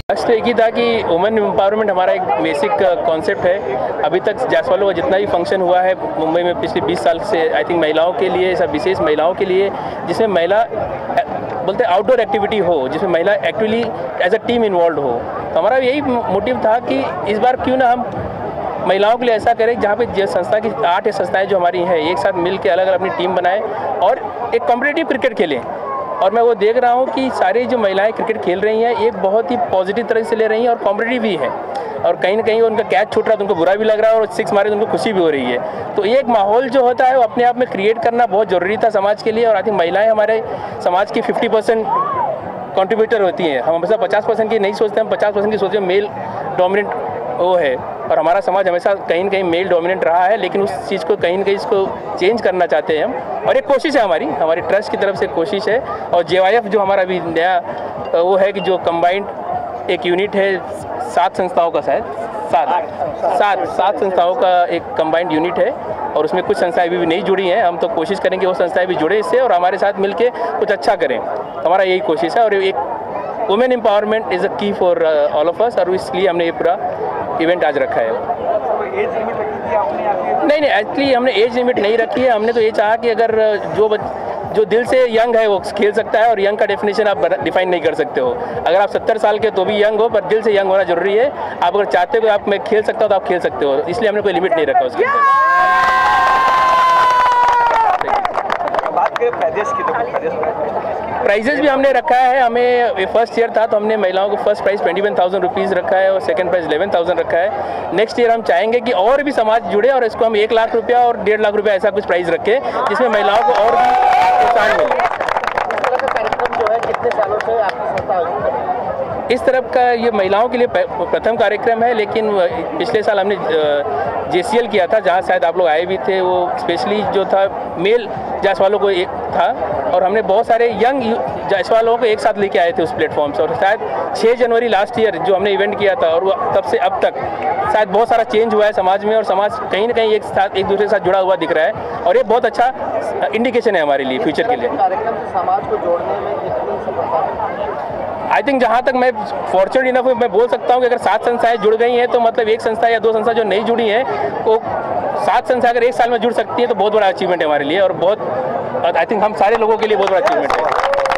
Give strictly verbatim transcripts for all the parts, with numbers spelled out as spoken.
First तो एक ही था कि वुमेन एम्पावरमेंट हमारा एक बेसिक कॉन्सेप्ट है। अभी तक जायसवालों का जितना भी फंक्शन हुआ है मुंबई में पिछले बीस साल से, आई थिंक महिलाओं के लिए, सब विशेष महिलाओं के लिए, जिसमें महिला बोलते हैं आउटडोर एक्टिविटी हो, जिसमें महिला actually as a team involve हो। तो हमारा यही मोटिव था कि इस बार क्यों ना हम महिलाओं के लिए ऐसा करें जहाँ पे जो संस्था की आठ संस्थाएं जो हमारी हैं एक साथ मिल के अलग अलग अपनी टीम बनाएं और एक कॉम्पिटिटिव क्रिकेट खेलें। और मैं वो देख रहा हूँ कि सारी जो महिलाएं क्रिकेट खेल रही हैं एक बहुत ही पॉजिटिव तरह से ले रही हैं और कॉम्पिटिटिव भी हैं, और कहीं ना कहीं उनका कैच छूट रहा है तो उनको बुरा भी लग रहा है और सिक्स मारे तो उनको खुशी भी हो रही है। तो ये एक माहौल जो होता है वो अपने आप में क्रिएट करना बहुत ज़रूरी था समाज के लिए। और आई थिंक महिलाएँ हमारे समाज की फिफ्टी परसेंट कॉन्ट्रीब्यूटर होती हैं। हम हमेशा पचास परसेंट की नहीं सोचते, हम पचास परसेंट की सोचते हैं मेल डोमिनेंट वो है, और हमारा समाज हमेशा कहीं ना कहीं मेल डोमिनेंट रहा है, लेकिन उस चीज़ को कहीं ना कहीं इसको चेंज करना चाहते हैं हम, और एक कोशिश है हमारी हमारी ट्रस्ट की तरफ से कोशिश है। और जे वाई एफ जो हमारा अभी नया वो है कि जो कंबाइंड एक यूनिट है सात संस्थाओं का, शायद सात सात सात संस्थाओं का एक कंबाइंड यूनिट है, और उसमें कुछ संस्थाएं अभी भी नहीं जुड़ी हैं। हम तो कोशिश करेंगे वो संस्थाएं भी जुड़े इससे और हमारे साथ मिलके कुछ अच्छा करें। हमारा यही कोशिश है, और एक वुमेन एम्पावरमेंट इज़ अ की फॉर ऑल ऑफ अस, और इसलिए हमने ये पूरा इवेंट आज रखा है। एज लिमिट रखी थी आपने या नहीं नहीं, एक्चुअली हमने एज लिमिट नहीं रखी है। हमने तो ये चाहा कि अगर जो जो दिल से यंग है वो खेल सकता है, और यंग का डेफिनेशन आप डिफाइन नहीं कर सकते हो। अगर आप सत्तर साल के तो भी यंग हो, पर दिल से यंग होना जरूरी है। आप अगर चाहते हो आप मैं खेल सकता हूँ तो आप खेल सकते हो, इसलिए हमने कोई लिमिट नहीं रखा उसके बात करें प्राइजेस की तो प्राइजेस भी हमने रखा है। हमें फर्स्ट ईयर था तो हमने महिलाओं को first prize twenty one thousand rupees रखा है और सेकंड प्राइज़ इलेवन थाउजेंड रखा है। नेक्स्ट ईयर हम चाहेंगे कि और भी समाज जुड़े और इसको हम एक लाख रुपया और डेढ़ लाख रुपया ऐसा कुछ प्राइज़ रखें जिसमें महिलाओं को और भी प्रोत्साहन मिले। कार्यक्रम जो है कितने सालों से आपकी संस्था इस तरफ का ये महिलाओं के लिए प्रथम कार्यक्रम है, लेकिन पिछले साल हमने जे सी एल किया था जहाँ शायद आप लोग आए भी थे। वो स्पेशली जो था मेल जायसवालों को एक था, और हमने बहुत सारे यंग जायसवालों को एक साथ लेके आए थे उस प्लेटफॉर्म से। और शायद छह जनवरी लास्ट ईयर जो हमने इवेंट किया था, और वो तब से अब तक शायद बहुत सारा चेंज हुआ है समाज में, और समाज कहीं ना कहीं एक साथ एक दूसरे के साथ जुड़ा हुआ दिख रहा है, और ये बहुत अच्छा इंडिकेशन है हमारे लिए फ्यूचर के लिए। कार्यक्रम से समाज को जोड़ने में कितनी सफलता? आई थिंक जहाँ तक मैं फॉर्चुनेट इनफ हूँ, मैं बोल सकता हूँ कि अगर सात संस्थाएं जुड़ गई हैं तो मतलब एक संस्था या दो संस्था जो नहीं जुड़ी हैं, वो सात संस्था अगर एक साल में जुड़ सकती है तो बहुत बड़ा अचीवमेंट है हमारे लिए, और बहुत आई थिंक हम सारे लोगों के लिए बहुत बड़ा अचीवमेंट है।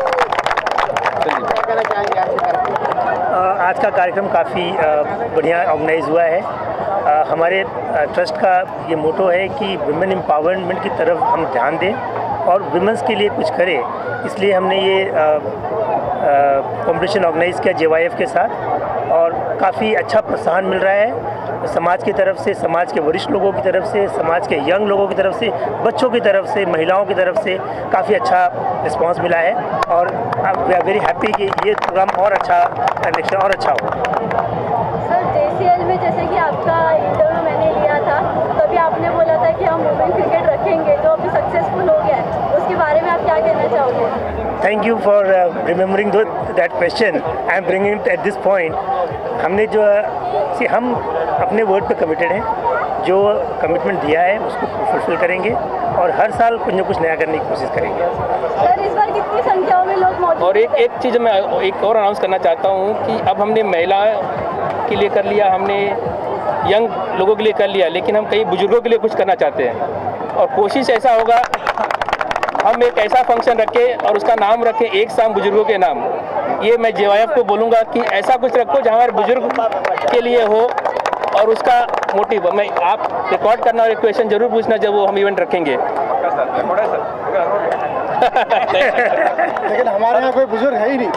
आज का कार्यक्रम काफ़ी बढ़िया ऑर्गेनाइज हुआ है। हमारे ट्रस्ट का ये मोटो है कि वुमेन एम्पावरमेंट की तरफ हम ध्यान दें और वुमेन्स के लिए कुछ करें, इसलिए हमने ये कंपटीशन ऑर्गेनाइज किया जे वाई एफ के साथ, और काफ़ी अच्छा प्रोत्साहन मिल रहा है समाज की तरफ से, समाज के वरिष्ठ लोगों की तरफ से, समाज के यंग लोगों की तरफ से, बच्चों की तरफ से, महिलाओं की तरफ से काफ़ी अच्छा रिस्पांस मिला है, और वी आर वेरी हैप्पी कि ये प्रोग्राम और अच्छा नेक्स्ट और अच्छा हो। सर जे सी एल में जैसे कि आपका इंटरव्यू मैंने लिया था, तभी आपने बोला था कि हम वुमेन क्रिकेट रखेंगे, जो अभी सक्सेसफुल हो गया है, उसके बारे में आप क्या कहना चाहोगे? Thank you for remembering that question. I am bringing it at this point. हमने जो सी हम अपने वर्ड पे कमिटेड हैं, जो कमिटमेंट दिया है उसको फुलफिल करेंगे, और हर साल कुछ न कुछ नया करने की कोशिश करेंगे। सर इस बार कितनी संख्याओं में लोग मौजूद? और एक एक चीज़ मैं एक और अनाउंस करना चाहता हूँ कि अब हमने महिला के लिए कर लिया, हमने यंग लोगों के लिए कर लिया, लेकिन हम कई बुजुर्गों के लिए कुछ करना चाहते हैं, और कोशिश ऐसा होगा हम एक ऐसा फंक्शन रखें और उसका नाम रखें एक शाम बुजुर्गों के नाम। ये मैं जे वाई एफ को बोलूँगा कि ऐसा कुछ रखो जहाँ हमारे बुजुर्ग के लिए हो, और उसका मोटिव मैं आप रिकॉर्ड करना और एक क्वेश्चन जरूर पूछना जब वो हम इवेंट रखेंगे। लेकिन हमारे यहाँ कोई बुजुर्ग है ही नहीं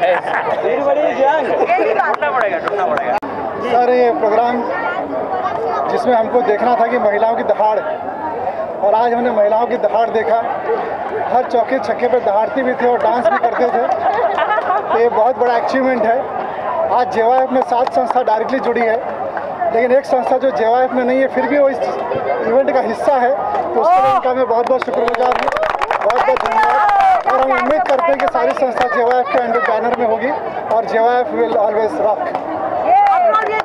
सर। ये प्रोग्राम जिसमें हमको देखना था कि महिलाओं की दहाड़, और आज हमने महिलाओं की दहाड़ देखा। हर चौके छक्के पे दहाड़ती भी थे और डांस भी करते थे, तो ये बहुत बड़ा अचीवमेंट है। आज जे वाई एफ में सात संस्था डायरेक्टली जुड़ी है, लेकिन एक संस्था जो जे वाई एफ में नहीं है फिर भी वो इस इवेंट का हिस्सा है, तो उसके लिए उनका मैं बहुत बहुत शुक्रगुजार हूँ, बहुत बहुत धन्यवाद। और हम उम्मीद करते हैं कि सारी संस्था जे वाई एफ के अंडर बैनर में होगी, और J Y F will always rock.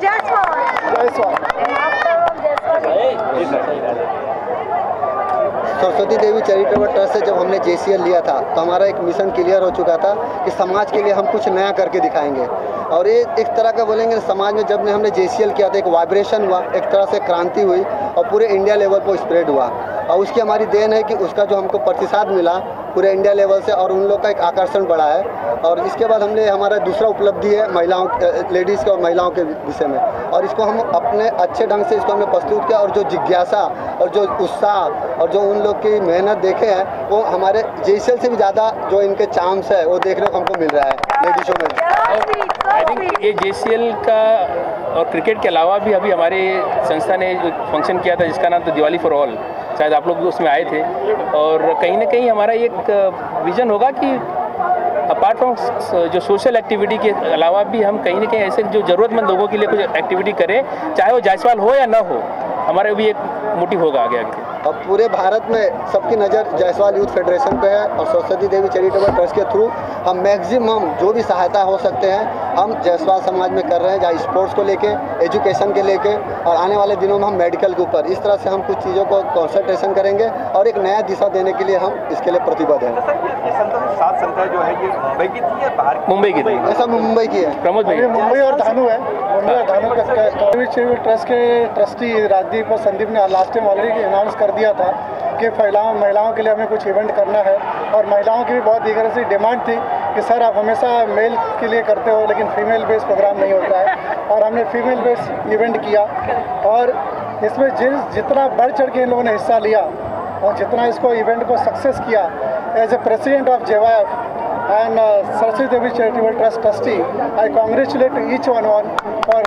जय स्वामी। सरस्वती देवी चैरिटेबल ट्रस्ट से जब हमने जे सी एल लिया था तो हमारा एक मिशन क्लियर हो चुका था कि समाज के लिए हम कुछ नया करके दिखाएंगे। और ये एक तरह का बोलेंगे समाज में जब ने हमने जे सी एल किया था एक वाइब्रेशन हुआ, एक तरह से क्रांति हुई और पूरे इंडिया लेवल पर स्प्रेड हुआ। और उसकी हमारी देन है कि उसका जो हमको प्रतिसाद मिला पूरे इंडिया लेवल से और उन लोग का एक आकर्षण बढ़ा है। और इसके बाद हमने हमारा दूसरा उपलब्धि है महिलाओं लेडीज़ के और महिलाओं के विषय में, और इसको हम अपने अच्छे ढंग से इसको हमने प्रस्तुत किया। और जो जिज्ञासा और जो उत्साह और जो उन लोग की मेहनत देखे हैं वो हमारे जे सी एल से भी ज़्यादा जो इनके चार्म्स है वो देखने को हमको मिल रहा है लेडीज़ों में। आई थिंक ये जे सी एल का और क्रिकेट के अलावा भी अभी हमारे संस्था ने जो फंक्शन किया था जिसका नाम था दिवाली फॉर ऑल, शायद आप लोग भी उसमें आए थे। और कहीं ना कहीं हमारा एक विज़न होगा कि अपार्ट फ्रॉम जो सोशल एक्टिविटी के अलावा भी हम कहीं ना कहीं ऐसे जो ज़रूरतमंद लोगों के लिए कुछ एक्टिविटी करें, चाहे वो जायसवाल हो या ना हो, हमारा भी एक मोटिव होगा आगे आगे। अब पूरे भारत में सबकी नज़र जायसवाल यूथ फेडरेशन पे है और सरस्वती देवी चैरिटेबल ट्रस्ट के थ्रू हम मैक्सिमम जो भी सहायता हो सकते हैं हम जायसवाल समाज में कर रहे हैं, चाहे स्पोर्ट्स को लेके, एजुकेशन के लेके, और आने वाले दिनों में हम मेडिकल के ऊपर इस तरह से हम कुछ चीज़ों को कॉन्सनट्रेशन करेंगे और एक नया दिशा देने के लिए हम इसके लिए प्रतिबद्ध हैं। सात संस्था जो है ये मुंबई की थी या बाहर? मुंबई की थी। ऐसा मुंबई की है, प्रमोद भाई मुंबई और धानु है। मुंबई और धानु का ट्रस्ट के ट्रस्टी राजदीप और संदीप ने लास्ट टाइम ऑलरेडी अनाउंस कर दिया था कि महिलाओं महिलाओं के लिए हमें कुछ इवेंट करना है। और महिलाओं की भी बहुत एक तरह से डिमांड थी कि सर आप हमेशा मेल के लिए करते हो लेकिन फीमेल बेस्ड प्रोग्राम नहीं होता है, और हमने फीमेल बेस्ड इवेंट किया। और इसमें जिस जितना बढ़ चढ़ के इन लोगों ने हिस्सा लिया और जितना इसको इवेंट को सक्सेस किया, as a president of J Y F and uh, Saraswati Devi Charitable Trust trustee, I congratulate each one on for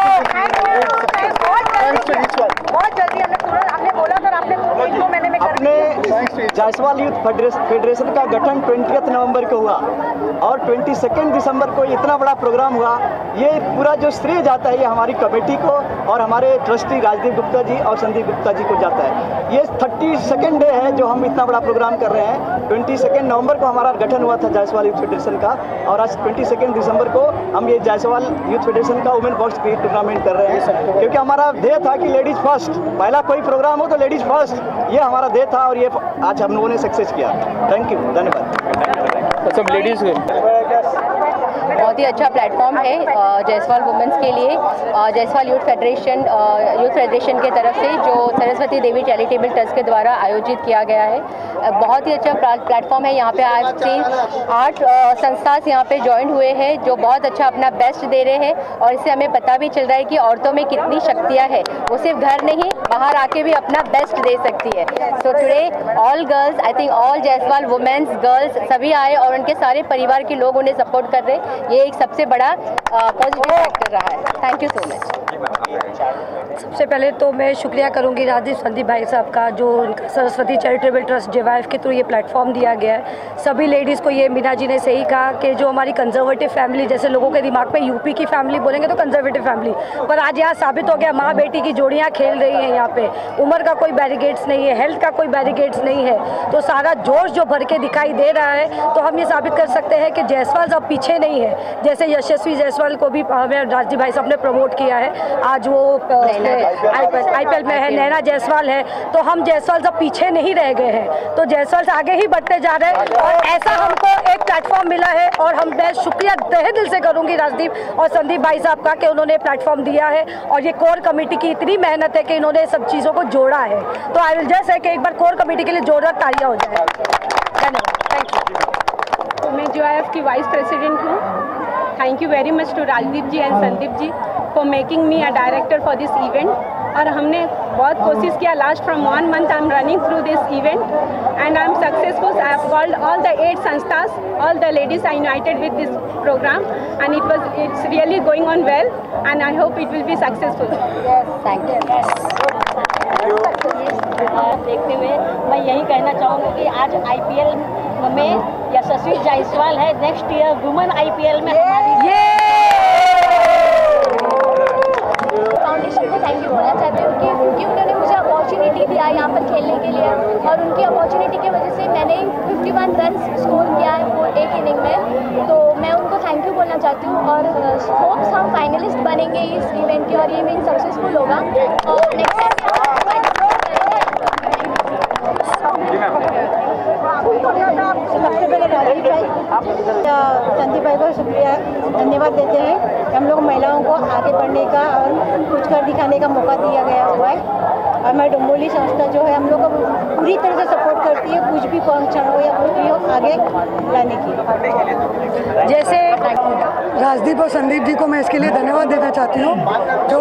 thanks to each one. बहुत जल्दी हमने तुरंत आपने बोला सर, आपने एक दो महीने में कर दिया। अपने जायसवाल यूथ फेडरेशन का गठन ट्वेंटियथ नवंबर को हुआ और ट्वेंटी सेकेंड दिसंबर को इतना बड़ा प्रोग्राम हुआ। ये पूरा जो श्रेय जाता है ये हमारी कमेटी को और हमारे ट्रस्टी राजदीप गुप्ता जी और संदीप गुप्ता जी को जाता है। ये थर्टी सेकेंड डे है जो हम इतना बड़ा प्रोग्राम कर रहे हैं। ट्वेंटी सेकेंड नवंबर को हमारा गठन हुआ था जायसवाल यूथ फेडरेशन का, और आज ट्वेंटी सेकेंड दिसंबर को हम ये जायसवाल यूथ फेडरेशन का वुमेन बॉक्स क्रिकेट टूर्नामेंट कर रहे हैं, क्योंकि हमारा ध्येय था कि लेडीज फर्स्ट, पहला कोई प्रोग्राम हो तो लेडीज फर्स्ट, ये हमारा ध्येय था और ये आज हम लोगों ने सक्सेस किया। थैंक यू, धन्यवाद। सब लेडीज बहुत ही अच्छा प्लेटफॉर्म है जायसवाल वुमेंस के लिए। Jaiswal youth federation youth federation के तरफ से जो सरस्वती देवी चैरिटेबल ट्रस्ट के द्वारा आयोजित किया गया है, बहुत ही अच्छा प्लेटफॉर्म है। यहाँ पे आज से आठ संस्था यहाँ पे ज्वाइन हुए हैं जो बहुत अच्छा अपना बेस्ट दे रहे हैं, और इससे हमें पता भी चल रहा है कि औरतों में कितनी शक्तियाँ है, वो सिर्फ घर नहीं बाहर आके भी अपना बेस्ट दे सकती है। So today all girls, I think all Jaiswal womens girls सभी आए और उनके सारे परिवार के लोग उन्हें सपोर्ट कर रहे हैं। ये एक सबसे बड़ा पॉजिटिव फैक्टर रहा है। Thank you so much. सबसे पहले तो मैं शुक्रिया करूंगी राजदीप संदीप भाई साहब का, जो उनका Saraswati charitable trust J Y F के थ्रू ये प्लेटफॉर्म दिया गया है। सभी लेडीज़ को ये मीना जी ने सही कहा कि जो हमारी कंजर्वेटिव फैमिली, जैसे लोगों के दिमाग में यूपी की फैमिली बोलेंगे तो कंजर्वेटिव फैमिली, पर आज यहाँ साबित हो गया माँ बेटी की जोड़ियाँ खेल रही हैं। यहाँ पे उम्र का कोई बैरिकेड्स नहीं है, हेल्थ का कोई बैरिकेड्स नहीं है, तो सारा जोश जो भर के दिखाई दे रहा है, तो हम ये साबित कर सकते हैं कि जायसवाल अब पीछे नहीं है। जैसे यशस्वी जायसवाल को भी हमें राजदीप भाई साहब ने प्रमोट किया है, आज वो आई पी एल में है, नैना जायसवाल है, तो हम जायसवाल सब पीछे नहीं रह गए हैं, तो जायसवाल से आगे ही बढ़ते जा रहे हैं। और ऐसा हमको एक प्लेटफॉर्म मिला है, और हम मैं शुक्रिया तहे दिल से करूंगी राजदीप और संदीप भाई साहब का कि उन्होंने प्लेटफॉर्म दिया है, और ये कोर कमेटी की इतनी मेहनत है कि इन्होंने सब चीज़ों को जोड़ा है। तो आई विल जस्ट है कि एक बार कोर कमेटी के लिए जोरदार तालियां हो जाए। धन्यवाद, थैंक यू। मैं जे वाई एफ की वाइस प्रेसिडेंट हूँ। Thank you very much to Rajdeep ji and Sandeep ji for making me a director for this event. और हमने बहुत कोशिश किया, last from one month I am running through this event and I am successful. I have called all the eight संस्थास, all the ladies are united with this programme and it was it's really going on well and I hope it will be successful. Thank you. देखते हुए मैं यही कहना चाहूँगी कि आज आई P L में यशस्वी जायसवाल है, next year women I P L में हमारी फाउंडेशन को थैंक यू बोलना चाहती हूँ कि क्योंकि उन्होंने मुझे अपॉर्चुनिटी दिया यहाँ पर खेलने के लिए, और उनकी अपॉर्चुनिटी की वजह से मैंने फिफ्टी वन रन स्कोर किया है वो एक इनिंग में, तो मैं उनको थैंक यू बोलना चाहती हूँ। और होप्स हम फाइनलिस्ट बनेंगे इस इवेंट के और ये इवेंट सक्सेसफुल होगा और नेक्स्ट टाइम सबसे पहले राजीव भाई संदीप भाई को शुक्रिया धन्यवाद देते हैं कि हम लोग महिलाओं को आगे बढ़ने का और कुछ कर दिखाने का मौका दिया गया हुआ है। और मैं डोंबोली संस्था जो है हम लोग को पूरी तरह से सपोर्ट करती है, कुछ भी फंक्शन हो या कुछ भी हो आगे लाने की। जैसे राजदीप और संदीप जी को मैं इसके लिए धन्यवाद देना चाहती हूँ जो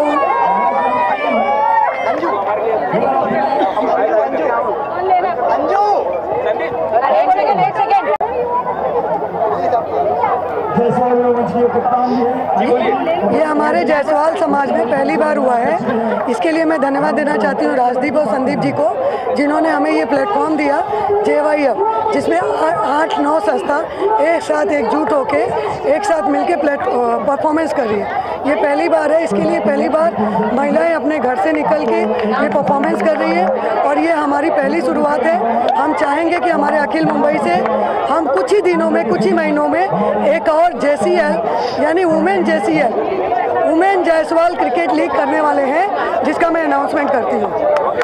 ये हमारे जायसवाल समाज में पहली बार हुआ है। इसके लिए मैं धन्यवाद देना चाहती हूँ राजदीप और संदीप जी को, जिन्होंने हमें ये प्लेटफॉर्म दिया जे वाई एफ, जिसमें आठ नौ संस्था एक साथ एकजुट होके एक साथ मिलके प्लेट परफॉर्मेंस कर रही है। ये पहली बार है, इसके लिए पहली बार महिलाएं अपने घर से निकल के ये परफॉर्मेंस कर रही है और ये हमारी पहली शुरुआत है। हम चाहेंगे कि हमारे अखिल मुंबई से हम कुछ ही दिनों में, कुछ ही महीनों में एक और जे सी एल यानी women J C L women Jaiswal cricket league करने वाले हैं, जिसका मैं अनाउंसमेंट करती हूँ।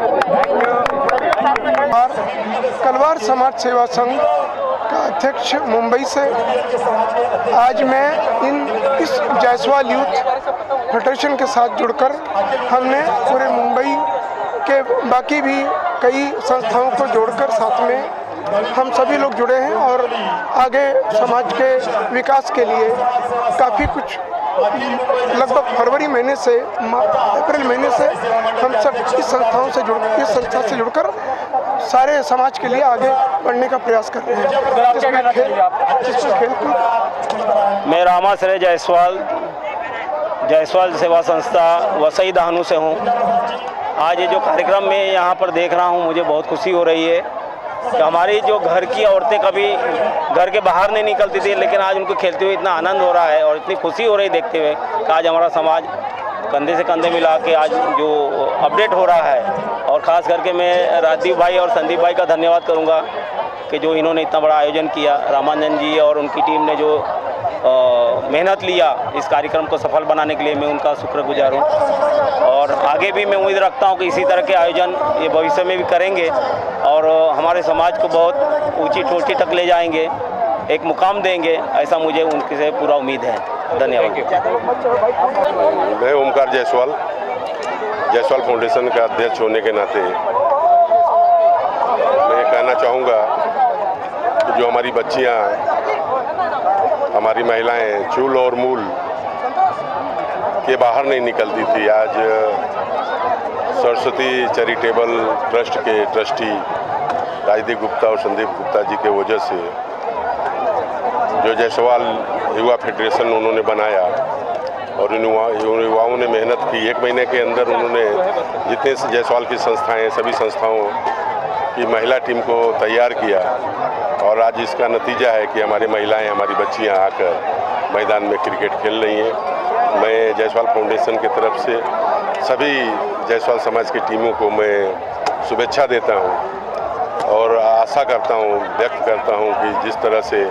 कलवार समाज सेवा संघ का अध्यक्ष मुंबई से आज मैं इन इस जायसवाल यूथ फेडरेशन के साथ जुड़कर हमने पूरे मुंबई के बाकी भी कई संस्थाओं को जोड़कर साथ में हम सभी लोग जुड़े हैं और आगे समाज के विकास के लिए काफ़ी कुछ लगभग फरवरी महीने से अप्रैल महीने से हम सब इस संस्थाओं से जुड़ इस संस्था से जुड़कर सारे समाज के लिए आगे बढ़ने का प्रयास कर रहे हैं, जिसमें खेल जिसमें खेलकूद। मैं रामाश्रय जायसवाल जायसवाल सेवा संस्था वसई दहानू से हूँ। आज ये जो कार्यक्रम में यहाँ पर देख रहा हूँ, मुझे बहुत खुशी हो रही है कि हमारी जो घर की औरतें कभी घर के बाहर नहीं निकलती थी, लेकिन आज उनको खेलते हुए इतना आनंद हो रहा है और इतनी खुशी हो रही देखते हुए कि आज हमारा समाज कंधे से कंधे मिला के आज जो अपडेट हो रहा है। और ख़ास करके मैं राजदीप भाई और संदीप भाई का धन्यवाद करूंगा कि जो इन्होंने इतना बड़ा आयोजन किया। रामानंद जी और उनकी टीम ने जो मेहनत लिया इस कार्यक्रम को सफल बनाने के लिए, मैं उनका शुक्रगुजार हूँ। और आगे भी मैं उम्मीद रखता हूँ कि इसी तरह के आयोजन ये भविष्य में भी करेंगे और हमारे समाज को बहुत ऊंची चोटी तक ले जाएंगे, एक मुकाम देंगे, ऐसा मुझे उनके से पूरा उम्मीद है। धन्यवाद। मैं ओमकार जायसवाल जायसवाल फाउंडेशन का अध्यक्ष होने के नाते मैं कहना चाहूँगा कि जो हमारी बच्चियाँ, हमारी महिलाएं चूल और मूल के बाहर नहीं निकलती थी, आज सरस्वती चैरिटेबल ट्रस्ट के ट्रस्टी राजदीप गुप्ता और संदीप गुप्ता जी के वजह से जो जायसवाल युवा फेडरेशन उन्होंने बनाया और इन युवाओं ने मेहनत की। एक महीने के अंदर उन्होंने जितने जायसवाल की संस्थाएं, सभी संस्थाओं की महिला टीम को तैयार किया और आज इसका नतीजा है कि हमारी महिलाएं, हमारी बच्चियां आकर मैदान में क्रिकेट खेल रही हैं। मैं जायसवाल फाउंडेशन की तरफ से सभी जायसवाल समाज की टीमों को मैं शुभेच्छा देता हूं और आशा करता हूं, व्यक्त करता हूं कि जिस तरह से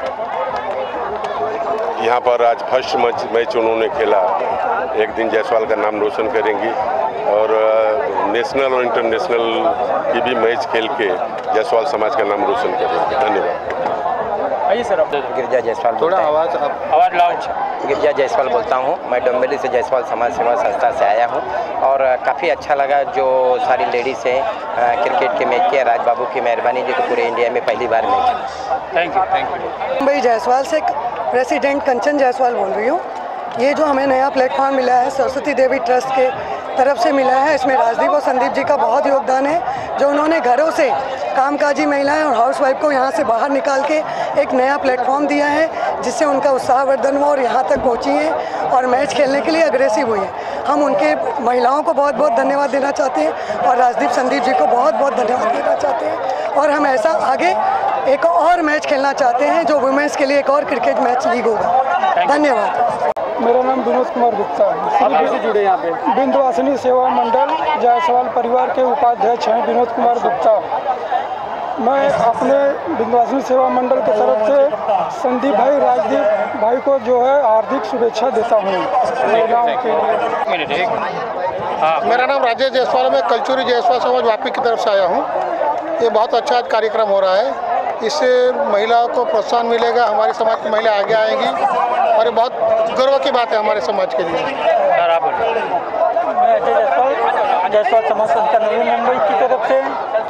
यहाँ पर आज फर्स्ट मैच मैच उन्होंने खेला, एक दिन जायसवाल का नाम रोशन करेंगी और नेशनल और इंटरनेशनल की भी मैच खेल के जायसवाल समाज का नाम रोशन करेंगे। धन्यवाद। आइए सर, गिरजा जायसवाल, थोड़ा आवाज़ आवाज़ लाउड। गिरजा जायसवाल बोलता हूँ, मैं डोंबिवली से जायसवाल समाज सेवा संस्था से आया हूँ और काफ़ी अच्छा लगा जो सारी लेडीज़ हैं क्रिकेट के मैच किया। राज बाबू की मेहरबानी जी को पूरे इंडिया में पहली बार match. Thank you thank you. Mumbai Jaiswal से प्रेसिडेंट कंचन जायसवाल बोल रही हूँ। ये जो हमें नया प्लेटफॉर्म मिला है सरस्वती देवी ट्रस्ट के तरफ से मिला है, इसमें राजदीप और संदीप जी का बहुत योगदान है, जो उन्होंने घरों से कामकाजी महिलाएं और हाउसवाइफ को यहाँ से बाहर निकाल के एक नया प्लेटफॉर्म दिया है, जिससे उनका उत्साहवर्धन हुआ और यहाँ तक पहुँची हैं और मैच खेलने के लिए अग्रेसिव हुई है। हम उनके महिलाओं को बहुत बहुत धन्यवाद देना चाहते हैं और राजदीप संदीप जी को बहुत बहुत धन्यवाद देना चाहते हैं और हम ऐसा आगे एक और मैच खेलना चाहते हैं जो वुमेन्स के लिए एक और क्रिकेट मैच लीग होगा। धन्यवाद। मेरा नाम विनोद कुमार गुप्ता है। आप कैसे जुड़े यहाँ पे? बिंदवासिनी सेवा मंडल जायसवाल परिवार के उपाध्यक्ष हैं विनोद कुमार गुप्ता। मैं अपने बिंदवासिनी सेवा मंडल की तरफ से संदीप भाई, राजदीप भाई को जो है हार्दिक शुभेच्छा देता हूँ महिलाओं के लिए। मेरा नाम राजेश जायसवाल, मैं कल्चूरी जायसवाल समाज वापी की तरफ से आया हूँ। ये बहुत अच्छा आज कार्यक्रम हो रहा है। इससे महिलाओं को प्रोत्साहन मिलेगा, हमारे समाज की महिला आगे आएंगी और ये बहुत गर्व की बात है हमारे समाज के लिए। मैं अजय जायसवाल जायसवाल समाज संस्था नवी मुंबई की तरफ से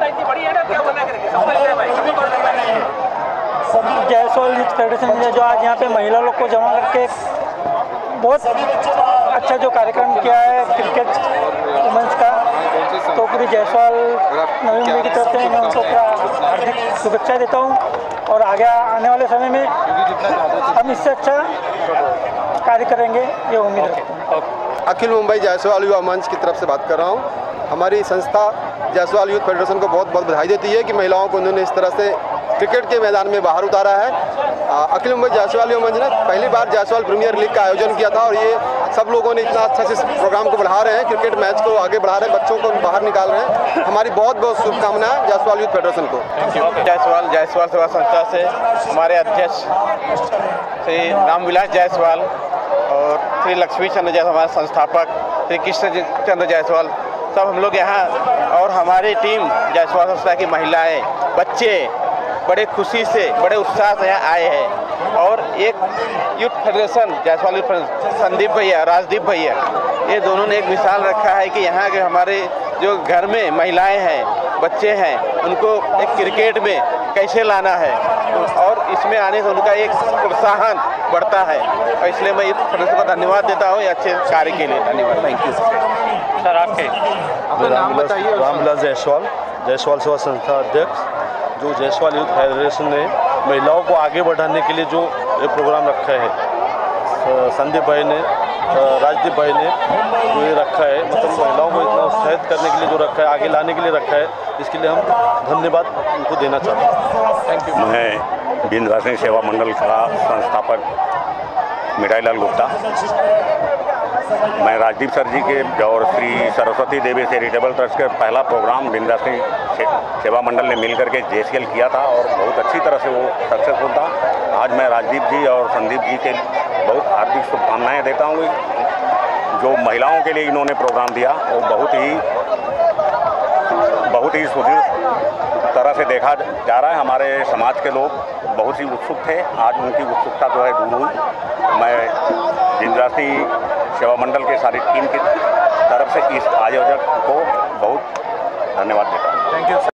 जायसवाल यूथ फेडरेशन ने जो आज यहाँ पे महिला लोग को जमा करके बहुत अच्छा जो कार्यक्रम किया है क्रिकेट वुमेंस का, तो पूरी जायसवाल नवी मुंबई की तरफ से मैं उनको पूरा हार्दिक शुभेच्छा देता हूँ और आगे आने वाले समय में हम इससे अच्छा कार्य करेंगे ये उम्मीद रखते हैं। अखिल मुंबई जायसवाल युवा मंच की तरफ से बात कर रहा हूँ। हमारी संस्था जायसवाल यूथ फेडरेशन को बहुत बहुत बधाई देती है कि महिलाओं को उन्होंने इस तरह से क्रिकेट के मैदान में बाहर उतारा है। अखिल मुंबई जायसवाल युवा मंच ने पहली बार जायसवाल प्रीमियर लीग का आयोजन किया था और ये सब लोगों ने इतना अच्छा से इस प्रोग्राम को बढ़ा रहे हैं, क्रिकेट मैच को आगे बढ़ा रहे हैं, बच्चों को बाहर निकाल रहे हैं। हमारी बहुत बहुत शुभकामनाएं जायसवाल यूथ फेडरेशन को। जायसवाल जायसवाल सेवा संस्था से हमारे अध्यक्ष श्री रामविलास जायसवाल और श्री लक्ष्मी चंद्र जायसवाल हमारे संस्थापक श्री कृष्ण चंद्र जायसवाल सब हम लोग यहाँ और हमारी टीम जायसवाल संस्था की महिलाएं बच्चे बड़े खुशी से बड़े उत्साह से यहाँ आए हैं और एक youth federation Jaiswal youth federation Sandeep भैया राजदीप भैया ये दोनों ने एक मिसाल रखा है कि यहाँ के हमारे जो घर में महिलाएं हैं बच्चे हैं उनको एक क्रिकेट में कैसे लाना है और इसमें आने से उनका एक प्रोत्साहन बढ़ता है और इसलिए मैं यूथ फेडरेशन को धन्यवाद देता हूँ अच्छे कार्य के लिए। धन्यवाद। Thank you sir. आपके रामविलास जायसवाल जायसवाल सेवा संस्था अध्यक्ष। जो जायसवाल यूथ फेडरेशन ने महिलाओं को आगे बढ़ाने के लिए जो ये प्रोग्राम रखा है संदीप भाई ने राजदीप भाई ने जो ये रखा है मतलब महिलाओं को इतना उत्साहित करने के लिए जो रखा है आगे लाने के लिए रखा है इसके लिए हम धन्यवाद उनको देना चाहते हैं। Thank you. मैं विंध्यवासिनी सेवा मंडल का संस्थापक मिठाईलाल गुप्ता। मैं राजदीप सर जी के और श्री सरस्वती देवी चैरिटेबल ट्रस्ट के पहला प्रोग्राम विंध्यवासिनी सेवा मंडल ने मिलकर के जेसीएल किया था और बहुत अच्छी तरह से वो सक्सेसफुल था। आज मैं राजदीप जी और संदीप जी के बहुत हार्दिक शुभकामनाएं देता हूँ। जो महिलाओं के लिए इन्होंने प्रोग्राम दिया वो बहुत ही बहुत ही सुदृढ़ तरह से देखा जा रहा है। हमारे समाज के लोग बहुत ही उत्सुक थे, आज उनकी उत्सुकता जो है दूर हुई। मैं विंध्यवासिनी सेवा मंडल के सारी टीम की तरफ से इस आयोजक को बहुत धन्यवाद देता हूँ। Thank you.